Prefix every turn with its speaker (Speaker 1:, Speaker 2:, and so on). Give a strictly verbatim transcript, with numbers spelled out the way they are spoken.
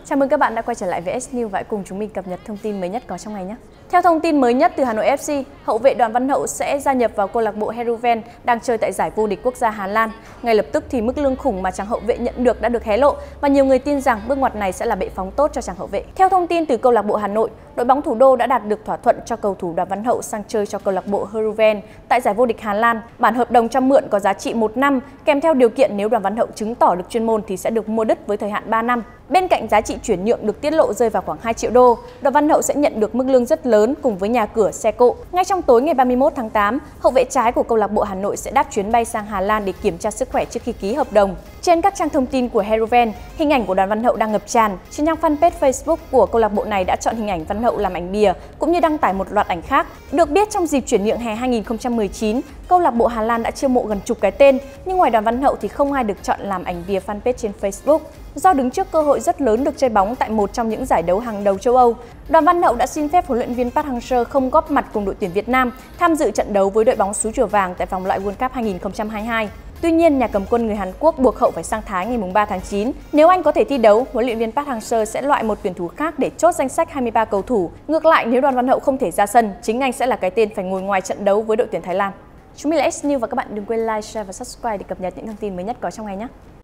Speaker 1: Chào mừng các bạn đã quay trở lại với S News và hãy cùng chúng mình cập nhật thông tin mới nhất có trong ngày nhé. Theo thông tin mới nhất từ Hà Nội ép xê, hậu vệ Đoàn Văn Hậu sẽ gia nhập vào câu lạc bộ Heerenveen đang chơi tại giải vô địch quốc gia Hà Lan. Ngay lập tức thì mức lương khủng mà chàng hậu vệ nhận được đã được hé lộ và nhiều người tin rằng bước ngoặt này sẽ là bệ phóng tốt cho chàng hậu vệ. Theo thông tin từ câu lạc bộ Hà Nội, đội bóng thủ đô đã đạt được thỏa thuận cho cầu thủ Đoàn Văn Hậu sang chơi cho câu lạc bộ Heerenveen tại giải vô địch Hà Lan. Bản hợp đồng cho mượn có giá trị một năm, kèm theo điều kiện nếu Đoàn Văn Hậu chứng tỏ được chuyên môn thì sẽ được mua đứt với thời hạn ba năm. Bên cạnh giá trị chuyển nhượng được tiết lộ rơi vào khoảng hai triệu đô, Đoàn Văn Hậu sẽ nhận được mức lương rất lớn cùng với nhà cửa xe cộ. Ngay trong tối ngày ba mươi mốt tháng tám, hậu vệ trái của câu lạc bộ Hà Nội sẽ đáp chuyến bay sang Hà Lan để kiểm tra sức khỏe trước khi ký hợp đồng. Trên các trang thông tin của Heerenveen, hình ảnh của Đoàn Văn Hậu đang ngập tràn. Trên trang fanpage Facebook của câu lạc bộ này đã chọn hình ảnh Văn Hậu làm ảnh bìa cũng như đăng tải một loạt ảnh khác. Được biết trong dịp chuyển nhượng hè hai nghìn không trăm mười chín, câu lạc bộ Hà Lan đã chiêu mộ gần chục cái tên, nhưng ngoài Đoàn Văn Hậu thì không ai được chọn làm ảnh bìa fanpage trên Facebook. Do đứng trước cơ hội rất lớn được chơi bóng tại một trong những giải đấu hàng đầu châu Âu, Đoàn Văn Hậu đã xin phép huấn luyện viên Park Hang-seo không góp mặt cùng đội tuyển Việt Nam tham dự trận đấu với đội bóng xứ Chùa Vàng tại vòng loại World Cup hai nghìn không trăm hai mươi hai. Tuy nhiên, nhà cầm quân người Hàn Quốc buộc Hậu phải sang Thái ngày ba tháng chín. Nếu anh có thể thi đấu, huấn luyện viên Park Hang-seo sẽ loại một tuyển thủ khác để chốt danh sách hai mươi ba cầu thủ. Ngược lại, nếu Đoàn Văn Hậu không thể ra sân, chính anh sẽ là cái tên phải ngồi ngoài trận đấu với đội tuyển Thái Lan. Chúng mình là S News và các bạn đừng quên like, share và subscribe để cập nhật những thông tin mới nhất có trong ngày nhé.